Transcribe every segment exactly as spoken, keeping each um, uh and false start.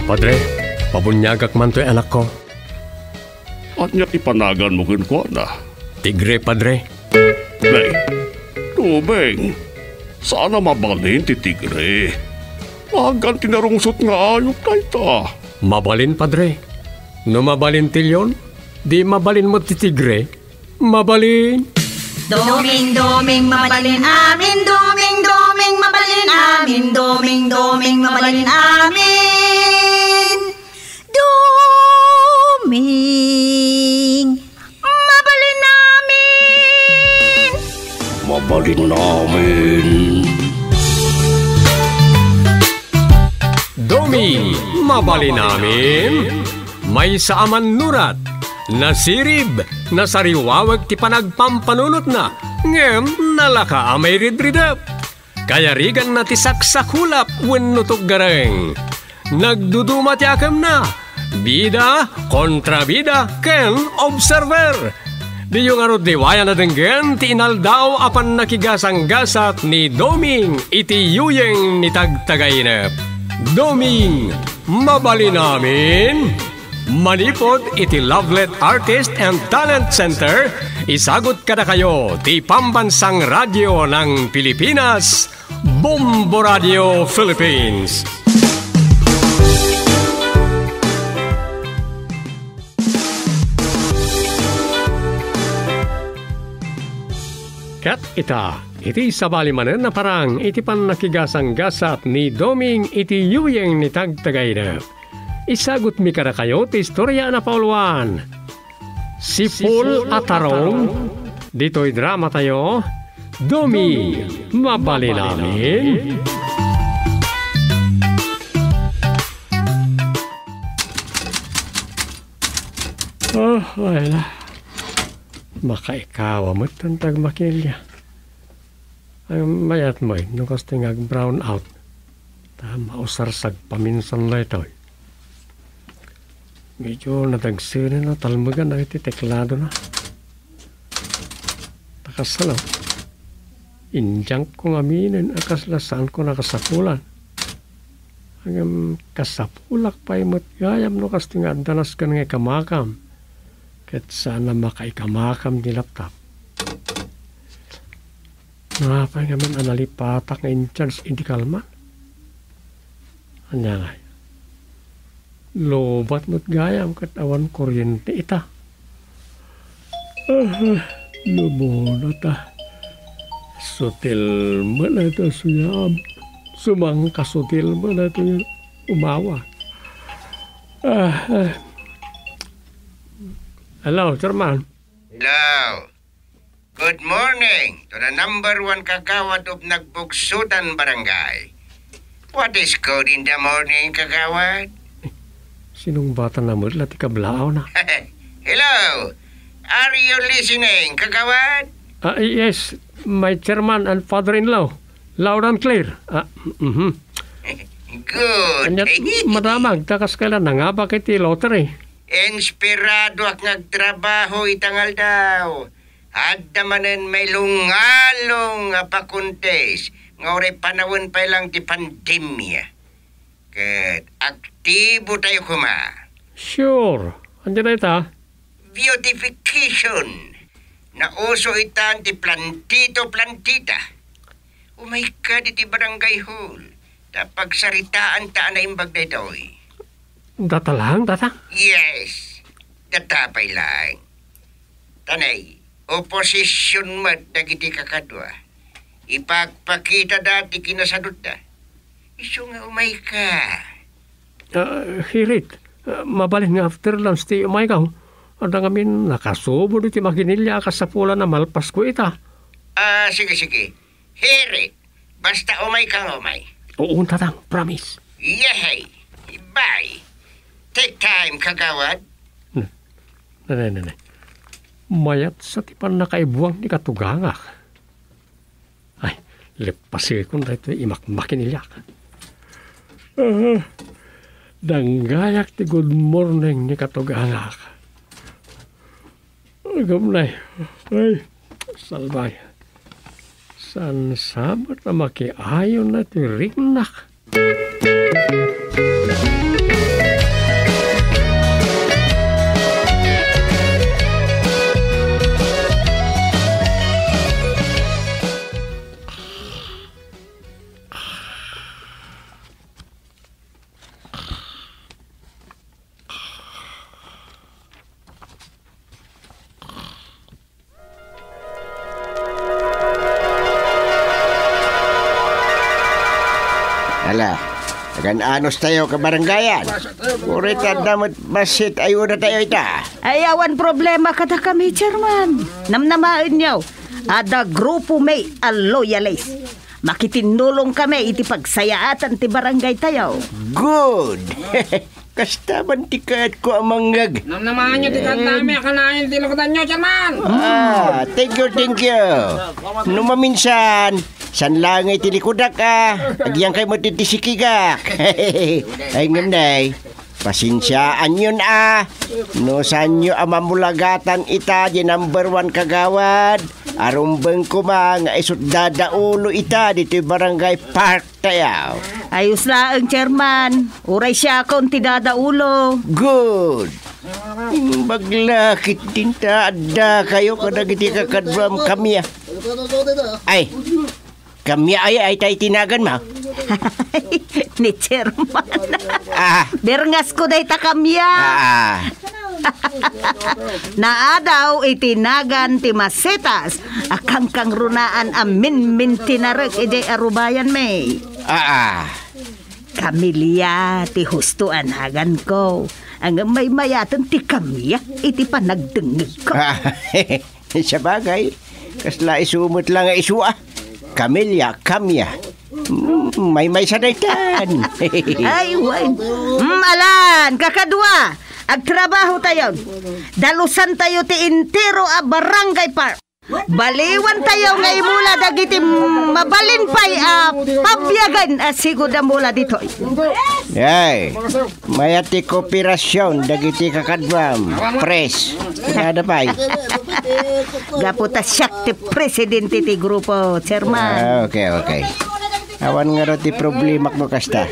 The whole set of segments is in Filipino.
Padre, pabunyagak man to'y anak ko. At niya ipanagan mo kin ko na. Tigre, Padre. Nay, tubeng. Sana mabalin ti tigre. Magan tinarungsot nga ayok na ita. Mabalin, Padre. No mabalin tilyon, di mabalin mo ti tigre. Mabalin. Doming, doming, mabalin amin. Doming, doming, mabalin amin. Doming, doming, mabalin amin. Doming, mabalin amin. Mabalin namin. Doming, mabalin namin. May saaman nurat. Nasirib, nasariwawag ti panagpampanunot na. Ngem, nalaka amay ridridap. Kaya rigan na ti saksakulap wenno gareng. Nagduduma ti akam na. Bida, kontrabida, ken observer. Di yung arot diwaya na denggen ti inaldaw apan nakigasang-gasat ni Doming iti yuyeng ni tagtagainep. Doming, mabali namin. Manipod iti Lovelet Artist and Talent Center, isagot kada kayo ti Pambansang Radyo ng Pilipinas, Bombo Radio Philippines. Kat ita, iti sabali manen na parang iti pan nakigasang-gasat ni Doming iti yuyeng ni tagtagainep. Isagot mi kada kayo ti istorya na pauluan. Si Paul Atarong, dito'y drama tayo. Doming, mabali namin. Oh, wala. Makaikawa mo't tantag makilya. Ay mayat mo'y nukas tingag brown out. Tama usarsag paminsan na ito'y. Medyo natagsirin na talmagan na iti teklado na. Takasalaw. Injang kong aminin akaslasan ko nakasapulan. Hanggang kasapulak pa imot gayam no kas tinga danas ka nga kamakam. Ket sana makaikamakam ni laptop. Napay naman analipatak nga in-charge hindi kalman. Anya nga. Lobat mo't gayam kat awan kuryente ita. Ah, lumunot ah. Sutil mo na ito suyam. Sumang kasutil mo na ito yung umawa. Ah, ah. Hello, Chairman. Hello. Good morning to the number one kagawad of Nagbugsutan Barangay. What is good in the morning, kagawad? Sinong bata na mo? Lati kablaaw na. Hello. Are you listening, kagawad? Ah, yes. My chairman and father-in-law. Loud and clear. Ah, mm-hmm. Good. Anyat madamag. Takas kailan na nga bakit ti lottery? Inspirado ak nagtrabaho itangal daw. At damanen may lungalong pakuntes. Nga ore panawin pa lang ti pandemya. Ket aktibo tayo kuma. Sure. Andiyan na ita. Beautification. Nauso itan ti plantito-plantita. Oh my God, iti barangay hall. Tapag saritaan ta na imbag na ito'y. Data lang, data? Yes. Datapay lang. Tanay, oposisyon mat dagiti kakadwa. Ipagpakita dati kinasadot da. Iso nga umay ka. Uh, hirit. Uh, mabalin nga after lunch ti umay ka. Ada ngamin nakasubo iti maginilya kasapula na malpas ko ita. Ah, sige, sige. Hirit. Basta umay kang umay. Oo, tatang. Promise. Yehey. Bye. Take time, kagawad. Nanay, nanay. Mayat sa tipan na kaibuang ni katugangak. Ay, lepasir kung dahito imakmakin nilyak. Uh, danggayak ti good morning ni katugangak. Gamnay. Ay, salbay. San sabat na makiayon na ti ringnak. Hala, akan anos tayo ka barangayan. Urit at damat basit ayo na tayo ita. Ayawan problema kada kami, Chairman. Namnamaan niyo, ada grupo may a loyalist. Makitinulong kami iti pagsayaatan ti barangay tayo. Good. Kastaban tikat ko amangag. Namnamaan nyo tikat namin. Akalain tinukutan nyo, Chairman. Ah, thank you, thank you. Numaminsan, san lang ay tilikudak ka. Agyang kay mo titisikigak. Ay ngunday, pasinsiyaan yun ah. No san nyo amamulagatan ita di number one kagawad. Arumbeng ko ma nga isut dadaulo ita dito barangay park tayaw. Ayos lang, Chairman. Uray siya akong tidadaulo. Good. Baglakit din ta ada kayo kada giti kakadram kami ah. Ay, kami ay ay tay tinagan ma. Ni Chairman. Ah. Berngas ko day ta kamya. Ah. Naadaw itinagan ti masetas. Akang kang runaan amin min tinarek ide arubayan may. Ah. ah. Kamilya ti hustuan hagan ko. Ang may mayatan ti kamya iti panagdengig ko. Ah, sa bagay, kasla isumot lang ang isu ah. Kamilya, kamya. Mm, may may sadaytan. Ay, wait. Mm, alan, kakadwa. Agtrabaho tayo. Dalusan tayo ti intero a barangay park. Baliwan tayo ngay mula dagiti mabalin pa'y uh, pabyagan uh, siguro mula dito. Ay, mayati kooperasyon dagiti kakadwam. Press. Kada pa'y. Gaputa siyak ti presidente ti grupo, Chairman. Ah, okay, okay. Awan nga ro ti problema mo kasta.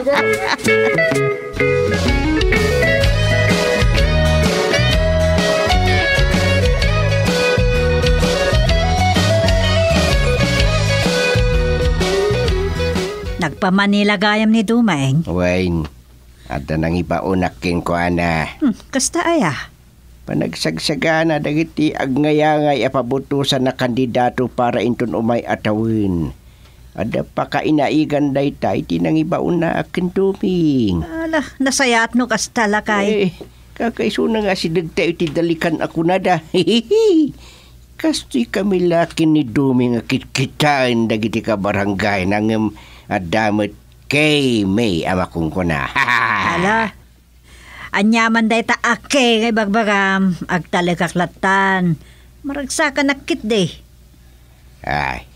Nagpamanila gayam ni Dumaeng. Wayne, at nang ipaunakin ko ana. Hmm, kasta aya. Panagsagsagana dagiti agnayangay apabutusan na kandidato para inton umay atawin. Ada pa kainaigan daytay tinangibaon na akin tuming. Ala, nasayat no kasta lakay. Eh, kakaiso na nga si dagtay iti dalikan ako na da. Hihihi. Kasto'y kami lakin ni Duming akit-kitain dagiti ka barangay nang um, adamot kay may amakong ko na. Ala, anyaman day ta ake kay bagbagam agtalikaklatan. Maragsa ka nakit de. Ay,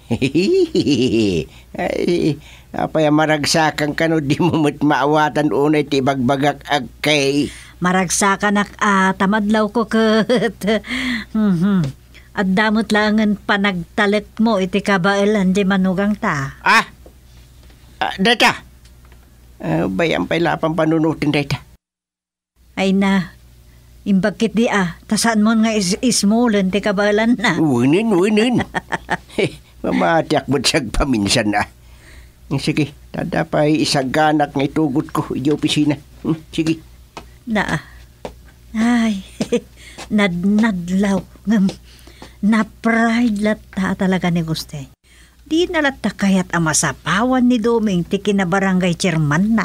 ay, apay maragsakan ka no, di mo mo't maawatan unay ti bagbagak agkay. Maragsa ka nak ah, tamadlaw ko kat. hmm At damot langan panagtalik mo iti kabailan di manugang ta. Ah, ah data. Uh, bayang pay lapang panunutin data. Ay na, imbagkit di ah, tasaan mo nga is ismulan ti kabailan na. Unin, unin. Mamatiak mo siyag paminsan na. Sige, tada pa'y isaganak nga itugot ko i opisina. Hmm, sige. Na, ay, nad-nadlaw. Na-pride lata talaga ni Guste. Di nalata kaya't amasapawan ni Doming ti kinabarangay chairman na.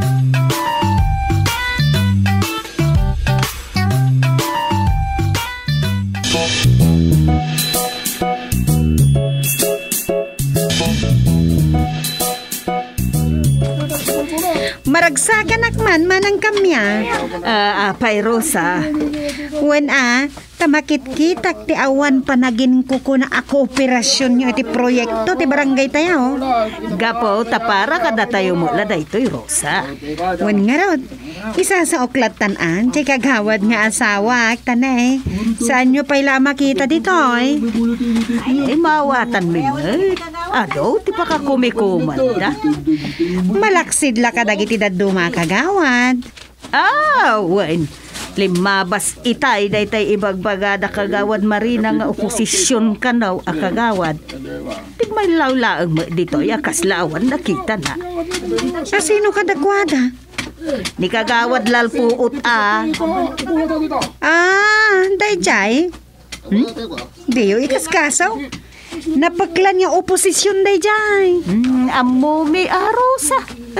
Maragsagan akman manang kamya. Ah, apay Rosa. Wen a, tamakit-kitak ti awan panagin ko ko na ako operasyon nyo iti proyekto ti barangay tayo. Gapo, tapara kada tayo mula daytoy Rosa. Wen nga rod, isa sa oklatan-an, ti kagawad nga asawa, tanay. Saan nyo pa'y makita dito eh? Ay, mawatan mo yun. Ado, ti pa ka kumikumanda. Malaksid la ka dagiti daduma kagawad. Ah, wen. Limabas itay daytay ibagbagada kagawad marina nga oposisyon kanaw a kagawad. Tigmay lawlaang mo dito ya kaslawan nakita na. Sa sino ka dagwada? Ni kagawad lalpuot a. Ah, dayjay. Hmm? Diyo ikaskasaw. Napaklan nga oposisyon dayjay. Hmm, amo mi arosa.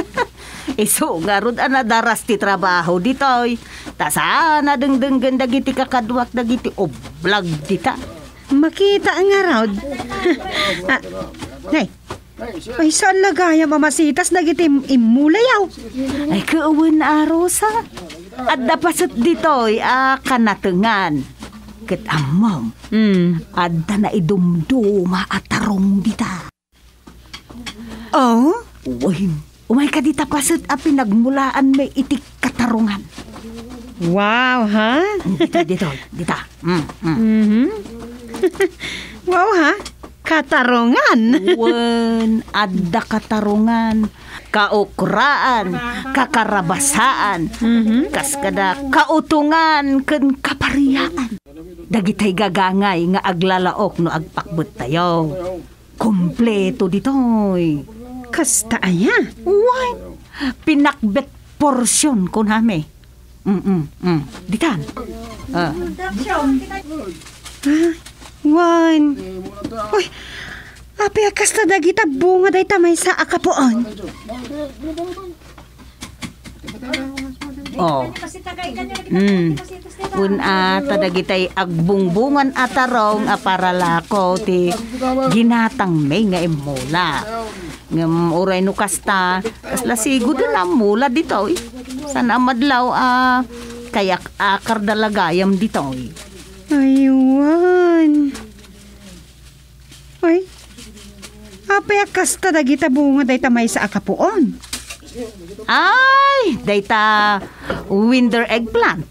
Iso nga rod ana daras ti trabaho ditoy. Ta sana dengdenggen dagiti kakadwak dagiti oblag dita. Makita nga raw. ah, Nay, ay saan lagaya mamasitas dagiti imulayaw? Ay kauwan na Rosa. At dapasat ditoy a kanatengan. Ket amam. Hmm. Adda na idumduma at tarong dita. Oh? Uy, umay ka dita pasat a pinagmulaan may itik katarungan. Wow, ha? Dito, dito, dita. Mm, mm. Mhm. Wow, ha? Katarungan. Wen, adda katarungan, kaukuraan, kakarabasaan, kaskada kautungan, ken kapariyaan. Dagitay gagangay nga aglalaok no agpakbet tayo. Kompleto ditoy. Kasta aya. Uy, pinakbet porsyon ko nami. Mm, mm, mm. Ditan. Ah. Wan. Uy, api kasta dagita bunga day tamay sa akapuon. Oh. Mm. Un ata dagitay agbungbungan atarong aparalako ti ginatang may nga imula. Ngam uray no kasta kasla sigud na mula dito. Eh. Sana madlaw a ah, kayak akar dalagayam dito. Eh. Aywan. Uy, api kasta dagita bunga day tamay sa akapuon. Ay, dayta winter eggplant.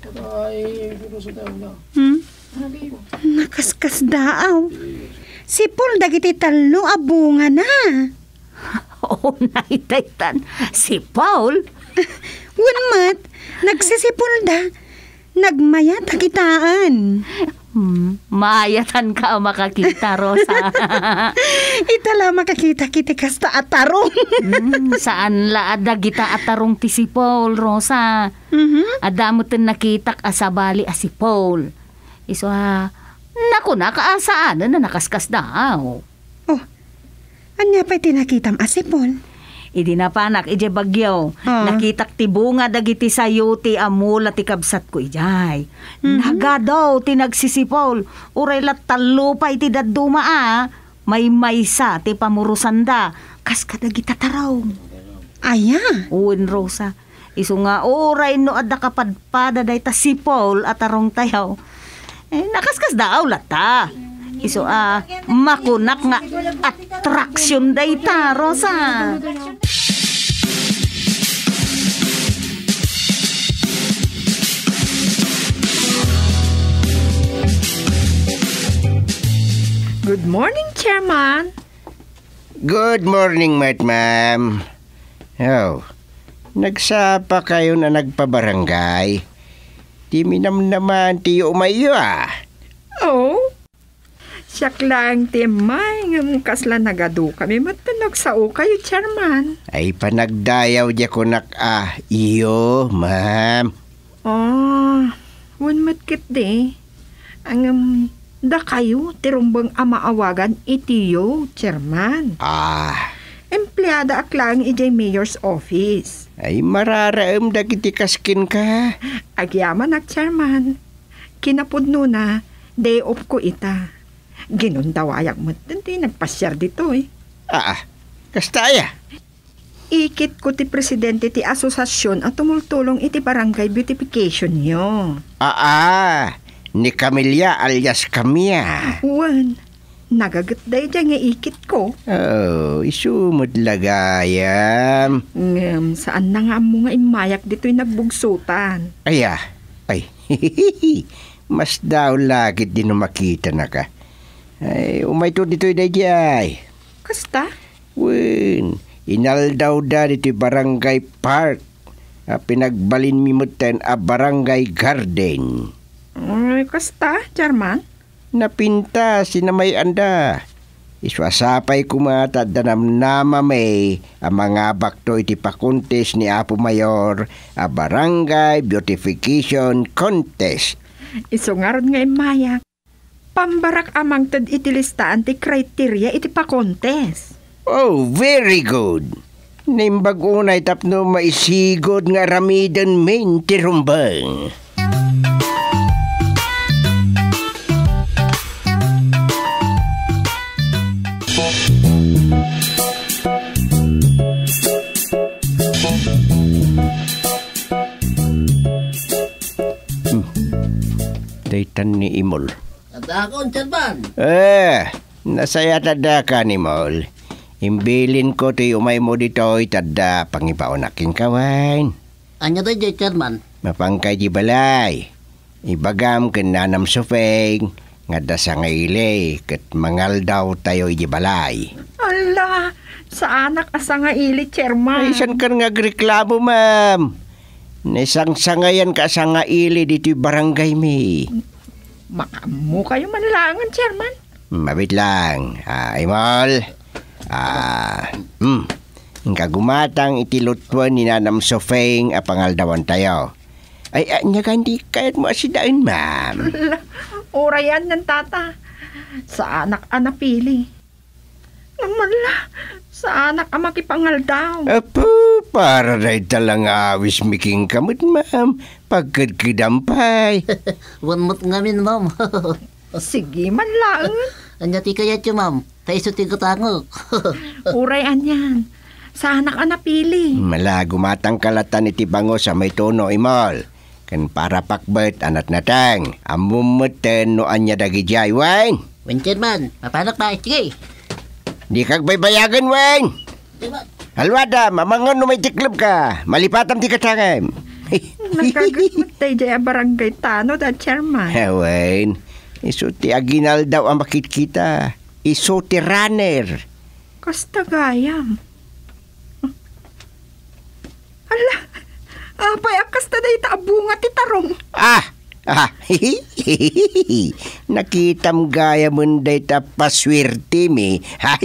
Hmm? Nakaskas daaw. Si Paul dagiti talo a bunga na. Oh, naitaytan. Si Paul? Wanmat, nagsisipol da. Nagmayat akitaan. Hmm, mayatan ka makakita, Rosa. Itala makakita kiti kasta atarong. hmm, saan la ada gita atarong ti si Paul, Rosa? Mm-hmm. Ada mo tin nakitak asabali a si Paul. Iso ha, naku nakaasaan na nakaskas daw. Oh, anya pa'y tinakitam a si Paul? Idi na panak, ije bagyaw. Ah. Nakitak ti bunga dagiti sayo ti amula ti kabsat ko ijay. Mm-hmm. Nagadaw ti nagsisipol. Uray lat talupay ti daduma ah. May maysa ti pamurusanda. Kas kadagita taraw. Aya. Uwin Rosa. Iso nga uray no adda kapadpada day ta si Paul at arong tayaw. Eh, nakaskas daaw lata. Iso ah, makunak nga attraction day ta, Rosa. Good morning, Chairman. Good morning, Ma'am. Oh, nagsapa kayo na nagpabarangay. Di minam naman tiyo umayo ah. Oh, siyak lang timay ng kasla nagadu kami matanog sa o kayo, Chairman. Ay panagdayaw di ko nak ah. Iyo, ma'am. Oh, one matkit de. Ang um, da kayo, tirumbang amaawagan itiyo, Chairman. Ah. Empleyada aklang ijay mayor's office. Ay mararaam da kiti kaskin ka. Agyaman ak, Chairman. Kinapudno na, day off ko ita. Ginundawayak mo, hindi nagpasyar dito eh. Ah, kastaya. Ikit ko ti presidente ti asosasyon at tumultulong iti barangay beautification nyo. Ah, ah. Ni Camilla alias Camilla. Wan, nagagatday dyan nga ikit ko. Oh, isumod lagayam. Ngam, saan na nga mo nga imayak dito'y nagbugsutan? Ay, ah. Ay, mas daw lagit din makita na ka. Ay, umay to dito'y dayjay. Kasta? Wen, inal daw da dito'y barangay park. A pinagbalin mimutan a barangay garden. Ay, kasta, Chairman? Napinta sinamay anda. Iswasapay kumata danam nama may a mga bakto iti pakontes ni Apo Mayor a barangay beautification contest. Isungarod nga imayak. Pambarak amang tad iti listaan ti kriteria iti pa-contest. Oh, very good. Nimbag unay tapno maisigod nga ramidan min tirumbang. Hmm. Daytan ni Imol. Tadakon, Chairman. Eh, nasaya tada ka ni Imol. Imbilin ko ti umay mo dito'y tada pangipaunaking kawan. Anya tayo, Chairman? Mapangkay di balay. Ibagam kenanam sufeng. Ngada sa ngaili ket mangal daw tayo di balay. Ala, sa anak asa nga ili, Chairman. Ay, san kan nga reklamo, ma'am? Nisang sangayan ka sa nga ili dito'y barangay mi. Makamu kayo manlangan, Chairman. Mabit lang. Ah, Imol. Ah, hmm. Nga gumatang itilutwan ni Nanam Sofeng a pangaldawan tayo. Ay, anya kandi kahit mo asidaan, ma'am. Orayan ng tata. Sa anak anak pili. Namala, sa anak ang makipangal daw. Apo, para na italang awis miking kamot, ma'am. Pagkadkidampay. Wanmot ngamin, ma'am. Sige man lang. Anya ti kaya tiyo, ma'am. Taiso ti katangok. Urayan yan. Sa anak-anak pili. Mala, gumatang kalatan iti bango sa may tono, Imol. Kan para pakbet anat natang. Amumuten no anya dagi jay, Weng. Wen, Chairman. Mapanak pa, sige. Di kag baybayagan, Weng. Halwada, mamangan no may tiklub ka. Malipatan ti katangam. Nagagamot tayo dyan barangay tano da, Chairman. Weng, iso ti aginal daw ang makikita. Iso ti runner. Kasta gayam. Ala, apay akas na dahi taabunga ti tarong. Ah, ah, nakitam gaya munday ta paswerte mi.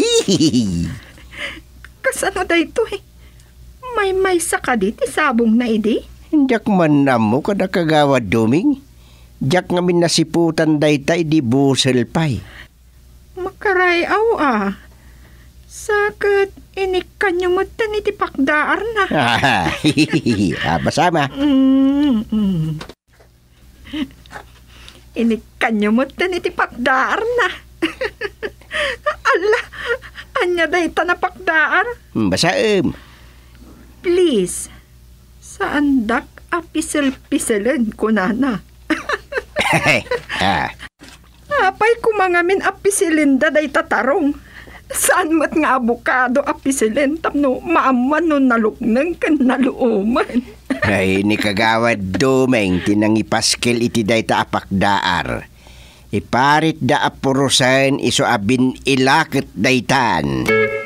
Kasano dahi to eh? May may saka di ti sabong na idi? Diyak man namo kada kagawad duming. Diyak ngamin nasiputan day ta idi busel pay. Makarayaw ah. Sakit, inikan nyo mo tan iti pakdaar na. Ah, basama. Mm, mm. Inikan nyo mo tan iti pakdaar na. Ala, anya day ta na pakdaar? Basaem. Please, saan dak apisel-piselen ko nana? Ah. Apay kumangamin apisilinda day tatarong. Saan mat nga abukado apisilin tapno maaman no naluknang kan naluuman. Ay, ni kagawad dumeng tinangipaskil iti day ta apakdaar. Iparit da apurusan iso abin ilakit daytan.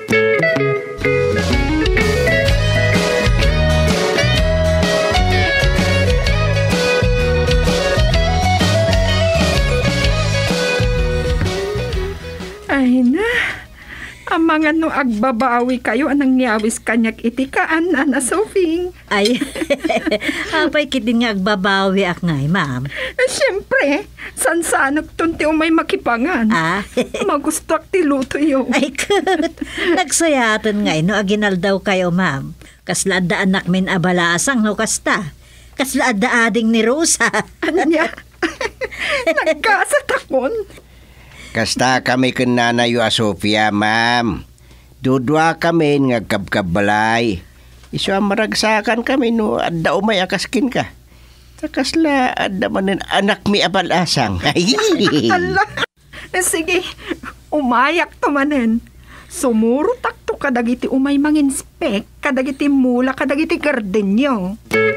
Ay na, ang mga no agbabawi kayo anang ngiyawis kanyak itikaan, Ana Sofing. Ay, apay kitin nga agbabawi ak ngay, ma'am. Eh, siyempre, sansanag tunti umay makipangan. Ah? Magustak ti luto yo. Ay, kat. Nagsayatan ngay, no, aginal daw kayo, ma'am. Kasla da anak min abalasang, no, kasta. Kasla da ading ni Rosa. Anya, nagkasatakon. Kasta kami kenanayo a Sofia, ma'am. Dudwa kami nga kabkabalay. Iso maragsakan kami no adda umay akaskin ka. Takasla adda manen anak mi abalasang. Ala, sige, umayak to manen. Sumuro takto kadagiti umay manginspek, kadagiti mula, kadagiti gardenyo.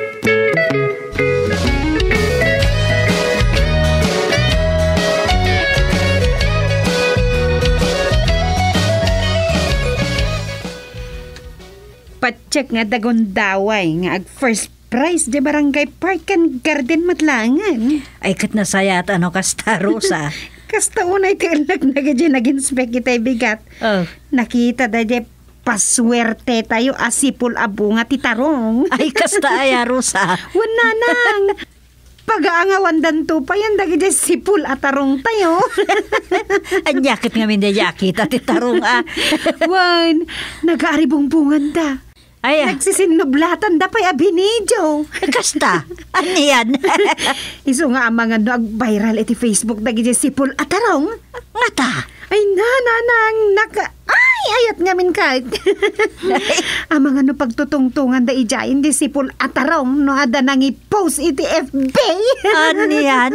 Patsyak nga dagon daway nga ag first prize di barangay park kan garden matlangan. Ay, kat nasayat ano kasta, Rosa. Kasta unay ti alag na gadya nag-inspect itay bigat. Oh. Nakita da di paswerte tayo asipul abunga ti tarong. Ay, kasta aya, Rosa. Wala nang. Pag-aangawan danto pa yan dagi di sipul atarong tayo. Anyakit nga min da yakit at itarong ah. Wan, nag-aaribong bungan da. Ay, ah. Nagsisinublatan da pa'y abinidyo. Kasta, ano yan? Iso nga ang mga no, ag viral iti Facebook dagi sipol atarong. Nga ta? Ay na, na, nang, naka, ay, ayat ngamin kahit. Ang mga no pagtutungtungan da ijayin di sipol atarong no ada nang i-post iti F B. Ano yan?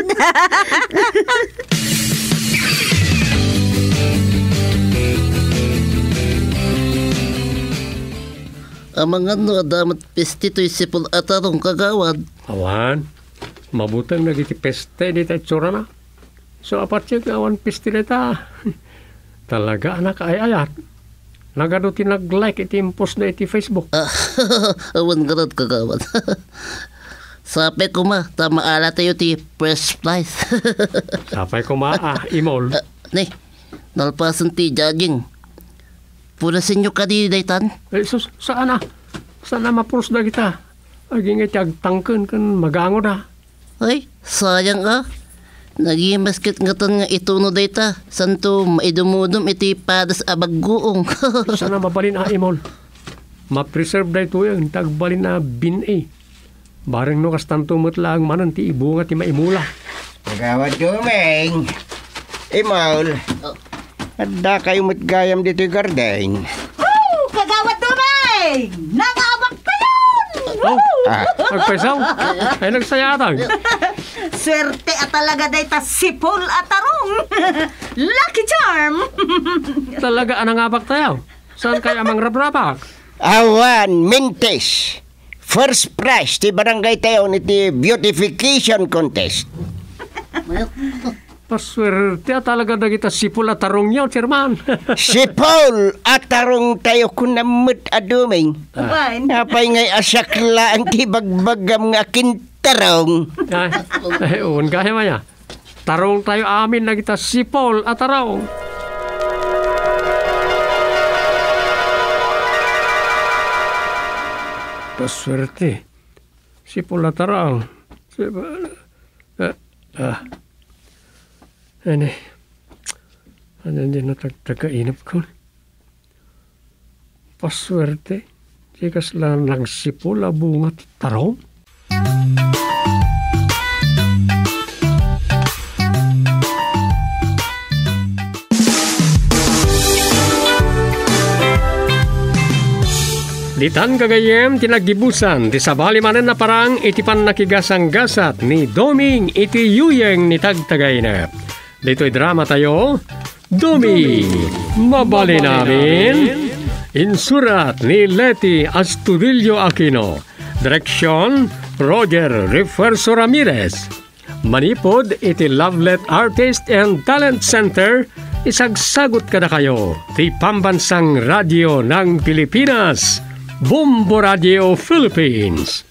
Ang mga no, adamat pesti to'y sipol atarong kagawad. Awan, mabutang nagiti peste di tayo tsura na. So apat siya awan peste nita. Talaga anak ay ayat. Nagano ti nag-like iti post na iti Facebook. Ah, awan garad kagawad. Sape ko ma, tama ala tayo ti first prize. Sapay ko maa, imol. Uh, ne, nalpasan ti jogging. Pulasin nyo ka di daytan. Eh, sus, saan na? Saan na mapurs na kita? Aging iti agtangken kan magango na. Ay, sayang ah. Nagimasket nga tan nga ito no dayta. Santo maidumudum iti padas abagguong. Saan na mabalin a imol? Ma-preserve na ito yung tagbalin na bin eh. Bareng no kastanto lang manan ti ibunga ti maimula. Kagawad Dumeng. Imol. Oh. Adda kayo matgayam dito yung garden. Oh, Kagawad Dumeng! Nangabak ka yun! Oh, ah. Magpaisaw. Ay nagsayatang. Swerte at talaga dayta sipol atarong. Lucky charm. Talaga anangabak tayo. Saan kaya mang rabrabak? Awan, mintes. First prize ti barangay tayo niti beautification contest. Paswerte at talaga na kita sipol at tarong niyo, chairman. Sipol at tarong tayo kunamot aduming. Ah. Napay ngay asakla ang tibagbagam nga kintarong. Ay, ay, uwan kaya maya. Tarong tayo amin na kita sipol at tarong. Paswerte. Sipol at tarong. Sipol. Ah, ah. Ano, ano din na tagtagainap ko. Paswerte, sikas lang lang sipol abungat tarong. Ditan kagayem tinagibusan ti sabali manen na parang iti pan nakigasang gasat ni Doming iti yuyeng ni tagtagainap. Dito'y drama tayo, Domi, mabali namin. Insurat ni Leti Astudillo Aquino. Direksyon, Roger Refuerzo Ramirez. Manipod iti Lovelet Artist and Talent Center. Isagsagot ka na kayo. Ti Pambansang Radio ng Pilipinas. Bombo Radio Philippines.